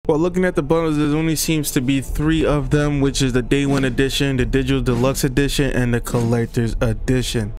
While looking at the bundles, there only seems to be 3 of them, which is the day 1 edition, the digital deluxe edition, and the collector's edition.